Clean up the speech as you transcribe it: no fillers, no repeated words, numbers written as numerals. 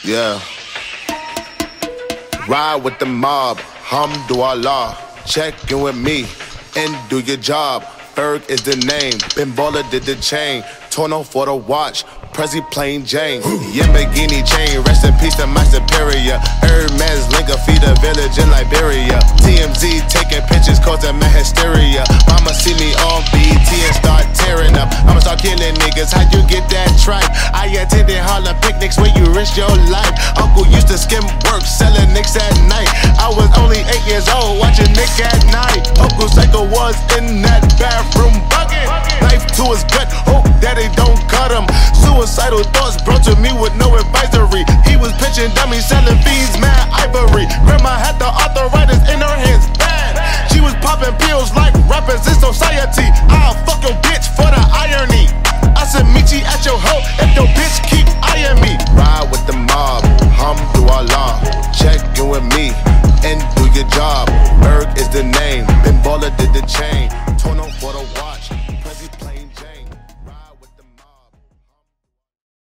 Yeah. Ride with the mob, hamdulillah. Check in with me and do your job. Berg is the name, Ben Baller did the chain. Torno for the watch, Prezi plain Jane. Yamagini chain, rest in peace to my superior. Hermes Linka feed a village in Liberia. TMZ taking pictures causing my hysteria. Mama see me on BT and start tearing up. I'ma start killing niggas, how you get that tripe? I attended Harlem picnics where you risk your life. Uncle used to skim work, selling nicks at night. I was only 8 years old, watching Nick at night. Uncle Psycho was in that bathroom bucket. Knife to his gut, hope that they don't cut him. Suicidal thoughts brought to me with no advisory. He was pitching dummies, selling bees, mad ivory. Grandma had the arthritis in her hands, bad. She was popping pills like rappers in society. I'll fuck your bitch for the irony. I said meet you at your hoe if your bitch keep eyeing me. Ride with the mob, hamdulillah.